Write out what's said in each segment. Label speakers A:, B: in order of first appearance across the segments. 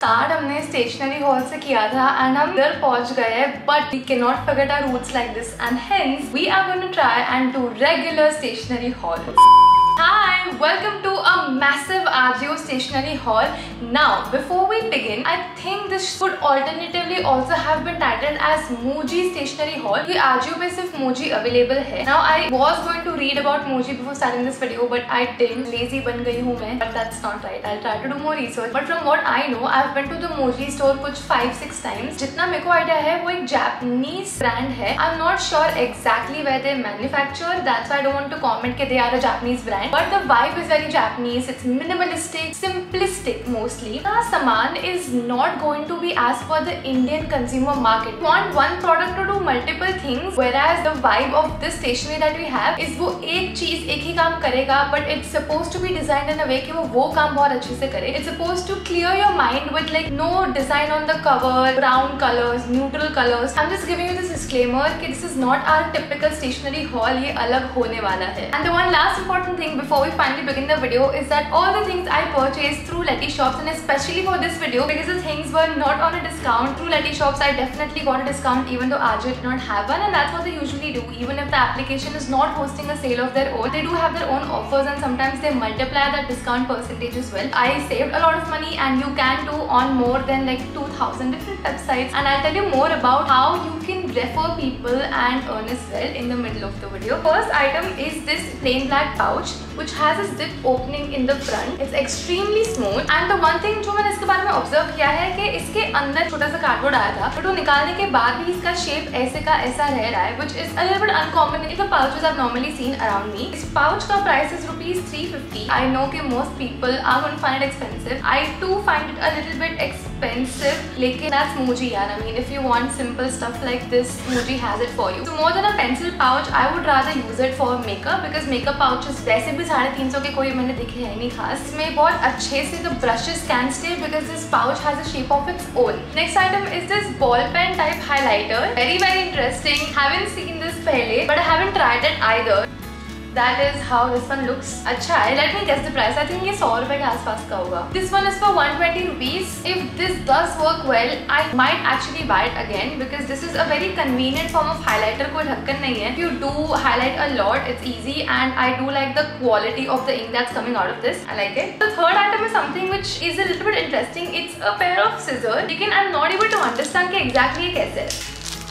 A: Start हमने stationery hall से किया था एंड हम इधर पहुंच गए हैं, but we can not forget our roots like this and hence we are going to try and do regular stationery haul. Hi, welcome to a massive Ajio stationery haul. Now, before we begin, I think this should alternatively also have been titled as Muji stationery haul. ये Ajio पे सिर्फ Muji available है. Now, I was going to read about Muji before starting this video, but I didn't. Lazy बन गई हूँ मैं, but that's not right. I'll try to do more research. But from what I know, I've been to the Muji store कुछ 5-6 times. जितना मेरे को idea है, वो एक Japanese brand है. I'm not sure exactly where they manufacture. That's why I don't want to comment कि they are a Japanese brand. But the vibe is very Japanese. It's minimalistic, simplistic mostly. The saman is not going to be as per the Indian consumer market. You want one product to do multiple things, whereas the vibe of this stationery that we have is वो एक चीज एक ही काम करेगा, but it's supposed to be designed in a way कि वो काम बहुत अच्छे से करे. It's supposed to clear your mind with like no design on the cover, brown colors, neutral colors. I'm just giving you this disclaimer कि this is not our typical stationery haul. ये अलग होने वाला है. And the one last important thing before we finally begin the video is that all the things I purchased through Letty Shops, and especially for this video because the things were not on a discount through Letty Shops, I definitely got a discount even though Ajio did not have one, and that's what they usually do. Even if the application is not hosting a sale of their own, they do have their own offers and sometimes they multiply that discount percentage as well. I saved a lot of money and you can do on more than like 2,000 different websites, and I'll tell you more about how you can refer people and earn as well in the middle of the video. First item is this plain black pouch which has a zip opening in the front. It's extremely smooth, and the one thing जो मैंने इसके बारे में observe किया है कि इसके अंदर छोटा सा कार्डबोर्ड आया था, बट वो निकालने के बाद भी इसका शेप ऐसे का ऐसा रह रहा है, which is a little bit uncommon in the pouches I've normally seen around me. इस pouch का price is ₹350. I know कि most people are going to find it expensive. I too find it a little bit expensive, लेकिन that's Muji यार. I mean, if you want simple stuff like this, Muji has it for you. So more than a pencil pouch, I would rather use it for makeup because makeup pouches वैसे भी 350 के कोई मैंने देखे है नहीं खास. इसमें बहुत अच्छे से the brushes can stay because this pouch has a shape of its own. Next item is this ball pen type highlighter. Very interesting. Haven't seen this पहले, but I haven't tried it either. That is how this one looks. अच्छा है. Let me guess the price. I think ये 100 रुपए के आसपास का होगा. This one is for 120 rupees. If this does work well, I might actually buy it again because this is a very convenient form of highlighter. कोई ढक्कन नहीं है. If you do highlight a lot, it's easy, and I do like the quality of the ink that's coming out of this. I like it. The third item is something which is a little bit interesting. It's a pair of scissors. Lekin I'm not able to understand कि exactly ये कैसे है.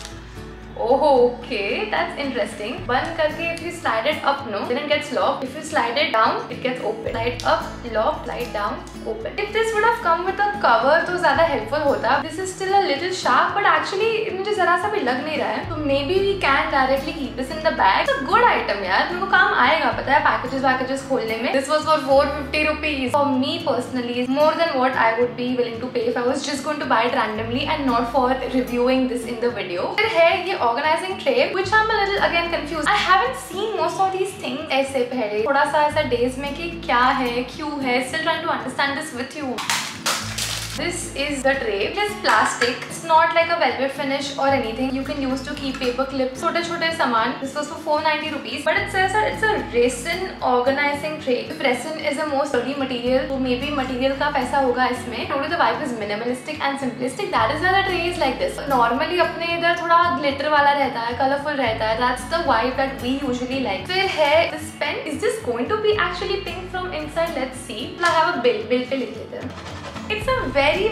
A: Oh, okay, that's interesting. बंद करके if you slide it up, no, then it gets locked. If you slide it down, it gets open. Slide up, lock, slide down, open. If this would have come with a cover, तो ज़्यादा helpful होता. This is still a little sharp, but actually मुझे ज़रा सा भी लग नहीं रहा है. तो maybe we can directly keep this in the bag. It's a good item यार. मेरे को काम आएगा पता है packages खोलने में. This was for 450 rupees. For me personally, is more than what I would be willing to pay if I was just going to buy it randomly and not for reviewing this in the video. फिर है ये organizing tray, which I'm a little again confused. I haven't seen most of these things ऐसे पहले. थोड़ा सा ऐसा days में कि क्या है, क्यों है. Still trying to understand this with you. This is the tray. It is plastic. It's not like a velvet finish or anything. You can use to keep paper clips. छोटे सामान. This was for 490 rupees. But it says that it's a resin organizing tray. If resin is a more sturdy material, तो maybe material का पैसा होगा इसमें. Totally the vibe is minimalistic and simplistic. That is why the tray is like this. Normally अपने इधर थोड़ा glitter वाला रहता है, colorful रहता है. That's the vibe that we usually like. फिर है this pen. Is this going to be actually pink from inside? Let's see. I have a bill. Bill पे लिख लेते हैं. It's a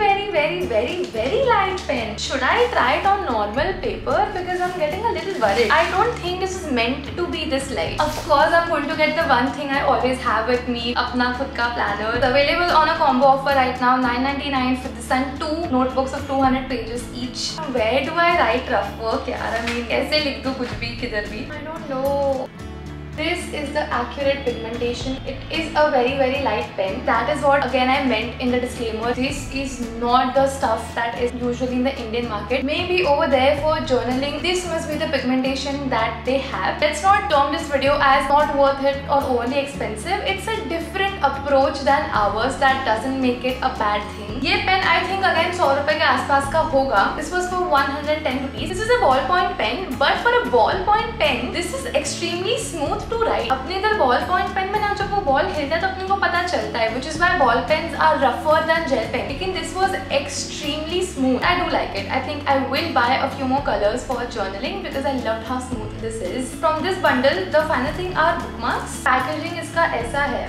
A: very light pen. Should I try it on normal paper? Because I'm getting a little worried. I don't think this is meant to be this light. Of course, I'm going to get the one thing I always have with me, अपना खुद का planner. It's available on a combo offer right now, $9.99 for this and 2 notebooks of 200 pages each. Where do I write rough work यार? I mean, कैसे लिख दूँ कुछ भी किधर भी? I don't know. This is the accurate pigmentation. It is a very light pen. That is what again I meant in the disclaimer. This is not the stuff that is usually in the Indian market. Maybe over there for journaling, this must be the pigmentation that they have. Let's not term this video as not worth it or overly expensive. It's a different approach than ours. That doesn't make it a bad thing. ये pen I think again 100 रुपए के आसपास का होगा. This was for 110 rupees. This is a ballpoint pen, but for a ballpoint pen, this is extremely smooth to write. अपने इधर ballpoint pen में ना जो जब वो बॉल हिलता है तो अपने को पता चलता है, which is why ball pens are rougher than gel pen. लेकिन this was extremely smooth. I do like it. I think I will buy a few more colors for journaling because I loved how smooth this is. From this bundle, the final thing are bookmarks. Packaging इसका ऐसा है.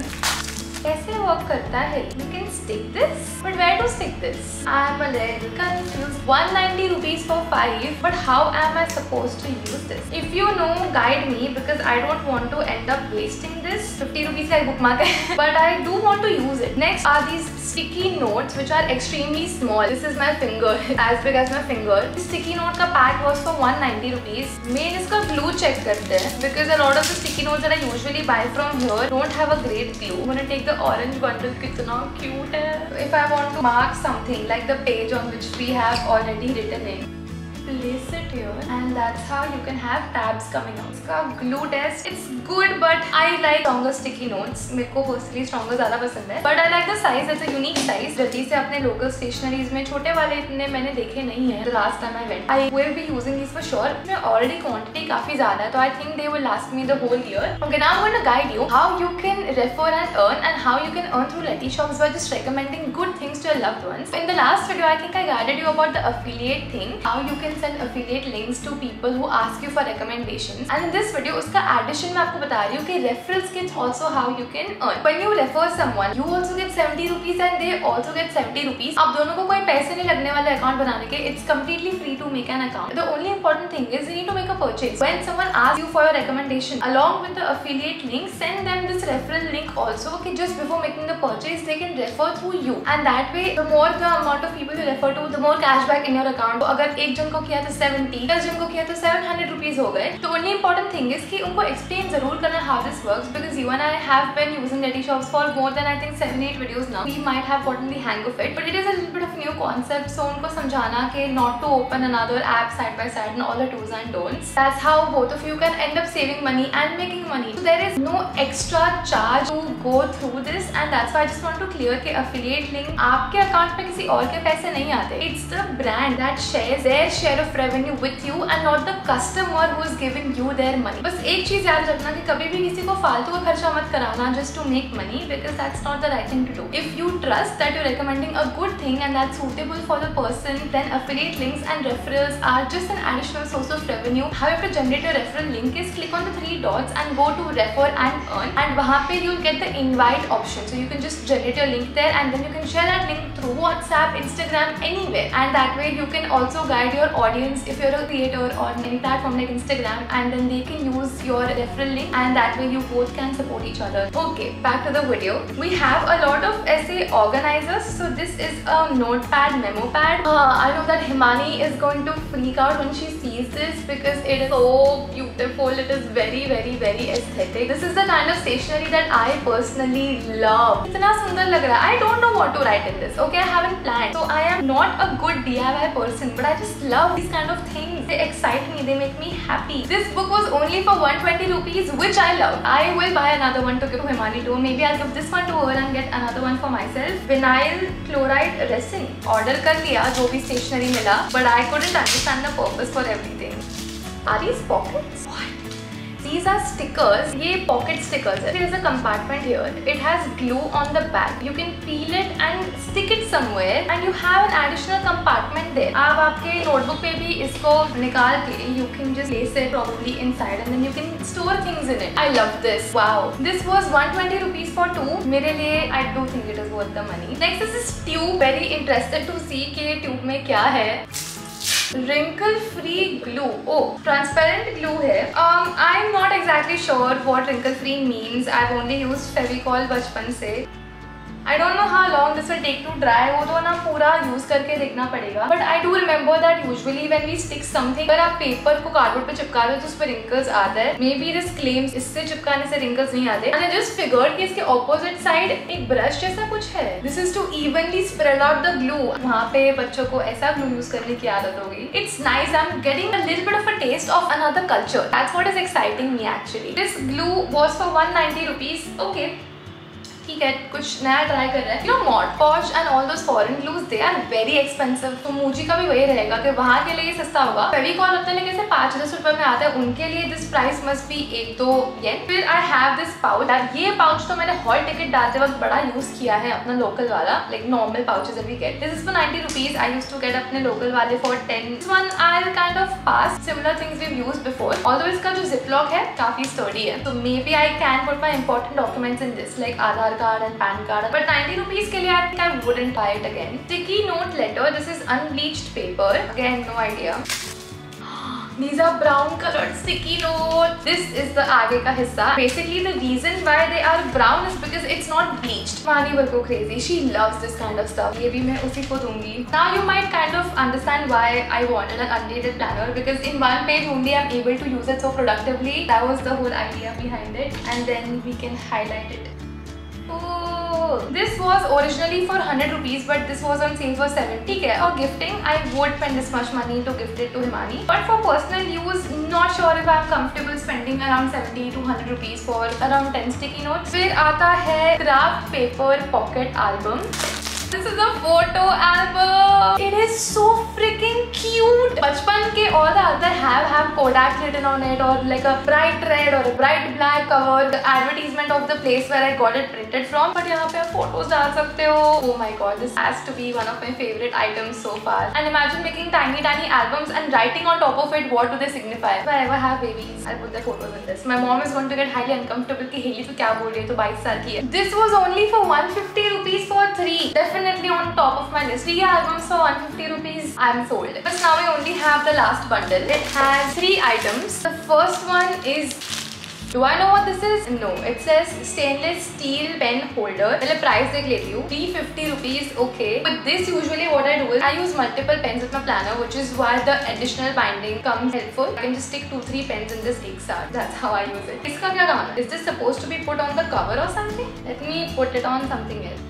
A: कैसे work करता है? You can stick this, but where to stick this? I am a little confused. 190 rupees for 5, but how am I supposed to use this? If you know, guide me because I don't want to end up wasting this. 50 rupees का bookmark है, but I do want to use it. Next are these sticky notes which are extremely small. This is my finger, as big as my finger. This sticky note का pack was for 190 rupees. Main इसका glue check करते हैं because a lot of the sticky notes that I usually buy from here don't have a great glue. I'm gonna take the orange bundle. कितना cute है. If I want to mark something like the page on which we have already written in, place it here and that's how you can have tabs coming out. इसका glue test, it's good but I like stronger sticky notes. मेरे को personally stronger ज़्यादा पसंद है. But I like the size, it's a unique size. जल्दी से अपने local stationeries में छोटे वाले इतने मैंने देखे नहीं हैं. The last time I went, I will be using these for sure. इसमें already quantity काफी ज़्यादा है, तो I think they will last me the whole year. Okay, now I'm going to guide you how you can refer and earn, and how you can earn through Letyshops by just recommending good things to your loved ones. In the last video, I think I guided you about the affiliate thing, how you can send affiliate links to people who ask you for recommendations, and in this video उसका addition मैं आपको बता रही हूँ कि referral skills also how you can earn. When you refer someone, you also get 70 rupees and they also get 70 rupees. अब दोनों को कोई पैसे नहीं लगने वाले account बनाने के. It's completely free to make an account. The only important thing is you need to make a purchase. When someone asks you for your recommendation along with the affiliate link, send them this referral link also. Okay, just before making the purchase, they can refer through you, and that way the more the amount of people you refer to, the more cashback in your account. तो अगर एक जन को किया तो 70, 10 जन को किया तो 700 rupees हो गए. तो only important thing is कि उनको explain जरूर करना how this works, because you and I have been using Letyshops for more than I think 7-8 videos now. We might have gotten the hang of it, but it is a little bit of new concept. So उनको समझाना कि not to open another app side by side and all the do's and don'ts. That's how both of you can end up saving money and making money. So there is no extra charge to go through this, and that's why I just want to clear कि affiliate link आपके account पे किसी और के पैसे नहीं आते. It's the brand that shares their share of revenue with you and not the customer who is giving you their money. बस एक चीज याद रखना कि कभी भी किसी को फालतू का खर्चा मत कराना just to make money, because that's not the right thing to do. If you trust that you're recommending a good thing and that's suitable for the person, then affiliate links and referrals are just an additional source of revenue. How you have to generate your referral link is click on the 3 dots and go to refer and earn, and वहाँ पे you'll get the invite option. So you can just generate your link there and then you can share that link through WhatsApp, Instagram, anywhere, and that way you can also guide your audience if you're a creator on any platform like Instagram, and then they can use your referral link, and that way you both can support each other. Okay, back to the video. We have a lot of essay organizers. So this is a notepad, memo pad. I know that Himani is going to freak out when she sees this because it is so beautiful. It is very, very, very aesthetic. This is the kind of stationery that I personally love. इतना सुंदर लग रहा है. I don't know what to write in this. Okay, I haven't planned. So I am not a good DIY person, but I just love these kind of things. They excite me. They make me happy. This book was only for 120 rupees, which I love. I will buy another one to give to Himani too. Maybe I'll give this one to her and get another one for myself. Vinyl chloride resin. Order कर लिया जो भी stationery मिला, but I couldn't understand the purpose for everything. Are these pockets? What? These are stickers. ये pocket stickers है. There is a compartment here. It has glue on the back. You can peel it and stick it somewhere, and you have an additional compartment there. आप आपके notebook पे भी इसको निकाल के you can just place it probably inside, and then you can store things in it. I love this. Wow. This was 120 rupees for 2. मेरे लिए I do think it is worth the money. Next is this tube. Very interested to see कि ये tube में क्या है. Wrinkle free glue. Oh, transparent glue है. I'm not exactly sure what wrinkle free means. I've only used Fevicol बचपन से. I don't know how long this will take to dry. वो तो ना पूरा यूज करके देखना पड़ेगा. But I do remember that usually when we stick something, अगर आप पेपर को कार्डबोर्ड पे चिपका दो तो उस पर wrinkles आता है. Maybe this claims इससे चिपकाने से wrinkles नहीं आते. And I just figured कि इसके opposite side एक brush जैसा कुछ है. This is to evenly spread out the glue. वहाँ पे बच्चों को ऐसा glue यूज करने की आदत होगी. It's nice. I'm getting a little bit of a taste of another culture. That's what is exciting me actually. This glue was for 190 rupees. Okay. ठीक है कुछ नया ट्राई कर रहा है। You know Mod Podge and all those foreign glues they are very expensive। तो Muji का भी वही रहेगा कि वहाँ के लिए सस्ता होगा। फेविकॉल अपने लिए कैसे 5-10 रुपए में आता है, उनके लिए this price must be 1-2 yen. फिर आई हैव दिस पाउच। ये पाउच तो मैंने हॉल टिकट डालते वक्त बड़ा यूज किया है, अपना लोकल वाला, like normal pouches that we get. This is for 90 rupees. I used to get अपने लोकल वाले for 10। This one I kind of pass similar things we used before, although इसका जो जिप लॉक है काफी sturdy है, तो maybe I can put my important documents in this like Aadhaar card and PAN card, but 90 rupees के लिए I think I wouldn't bye it again. Sticky note letter, this is unbleached paper, again no idea. These are brown colored sticky notes. This is the आगे का हिस्सा. Basically the reason why they are brown is because it's not bleached. Mani will go crazy. She loves this kind of stuff. ये भी मैं उसी को दूंगी. Now you might kind of understand why I wanted an undated planner, because in one page only I'm able to use it so productively. That was the whole idea behind it. And then we can highlight it. Oh, this was originally for 100 rupees, but this was on sale for 70. For gifting, I would spend this much money to gift it to Himani. But for personal use, not sure if I'm comfortable spending around 70 to 100 rupees for around 10 sticky notes. फिर आता है craft paper pocket album. This is a photo album. It is so freaking cute. बचपन के all the other have Kodak written on it, or like a bright red or a bright black cover, the advertisement of the place where I got it printed from. But यहाँ पे आप photos डाल सकते हो. Oh my god, this has to be one of my favorite items so far. And imagine making tiny albums and writing on top of it what do they signify. If I ever have babies, I'll put their photos in this. My mom is going to get highly uncomfortable कि हेली तो क्या बोल रही है, तो 22 साल की है. This was only for 150 rupees for 3. Definitely on top of my list. 3 albums for 150 rupees. I'm sold. But now we only have the last bundle. It has 3 items. The first one is, do I know what this is? No. It says stainless steel pen holder. पहले price देख लेती हूँ. 350 rupees. Okay. With this usually what I do is I use multiple pens with my planner, which is why the additional binding comes helpful. I can just stick 2-3 pens in this एक साथ. That's how I use it. इसका क्या काम है? Is this supposed to be put on the cover or something? Let me put it on something else.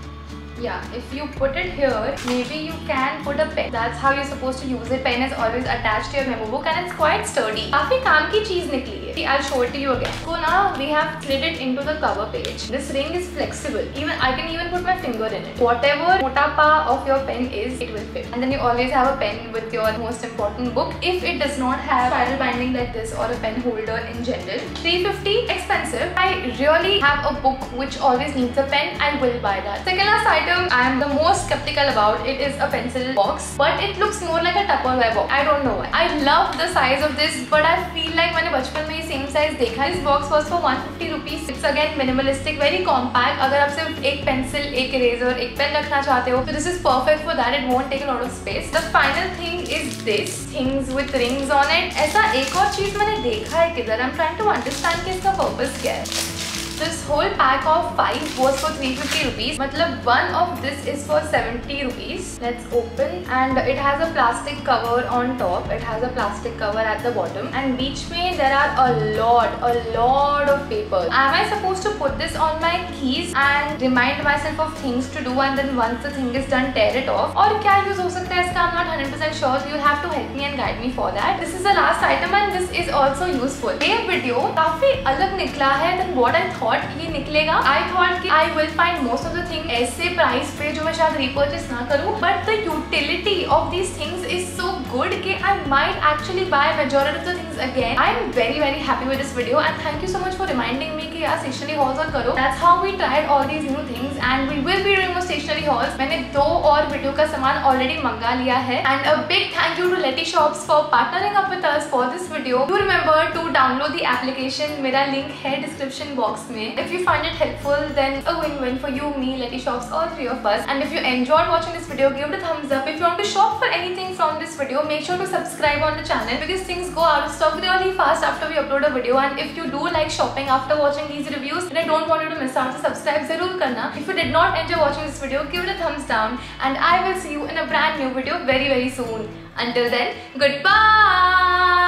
A: Yeah, if you put it here, maybe you can put a pen. That's how you're supposed to use it. Pen is always attached to your memo book and it's quite sturdy. काफी काम की चीज निकली है. I'll show it to you again. So now we have slid it into the cover page. This ring is flexible. I can even put my finger in it. Whatever motapa of your pen is, it will fit. And then you always have a pen with your most important book. If it does not have spiral binding like this or a pen holder in general, 350 expensive. I really have a book which always needs a pen. I will buy that. Second last item I am the most skeptical about. It is a pencil box, but it looks more like a Tupperware box. I don't know why. I love the size of this, but I feel like मैंने बचपन में ये same size देखा. This box was for 150 rupees. It's again minimalistic, very compact. अगर आप सिर्फ एक pencil, एक eraser, एक pen रखना चाहते हो, तो this is perfect for that. It won't take a lot of space. The final thing is this things with rings on it. ऐसा एक और चीज मैंने देखा है किधर. I'm trying to understand कि इसका purpose क्या है. This whole pack of 5 was for 350 rupees. मतलब one of this is for 70 rupees. Let's open, and it has a plastic cover on top. It has a plastic cover at the bottom, and बीच में there are a lot of papers. Am I supposed to put this on my keys and remind myself of things to do, and then once the thing is done tear it off? और क्या use हो सकता है इसका? I'm not 100% sure. So you have to help me and guide me for that. This is the last item, and this is also useful. ये video काफी अलग निकला है than what I thought ये निकलेगा. I thought कि I will find most of the thing ऐसे price पे जो मैं शायद repurchase ना करूँ, but the utility of these things is so good कि I might actually buy majority of the things again. I am very happy with this video, and thank you so much for reminding me कि यार stationery hauls और करो. That's how we tried all these new things, and we will be doing more stationery hauls. मैंने 2 और video का सामान already मंगा लिया है, and a big thank you to Letty Shops for partnering up with us for this video. Do remember to download the application. मेरा link है description box में. If you find it helpful, then a win-win for you, me, Letty Shops, all 3 of us. And if you enjoyed watching this video, give it a thumbs up. If you want to shop for anything from this video, make sure to subscribe on the channel, because things go out of stock really fast after we upload a video. And if you do like shopping after watching these reviews, then I don't want you to miss out. So subscribe zarur karna. If you did not enjoy watching this video, give it a thumbs down, and I will see you in a brand new video very soon. Until then, goodbye.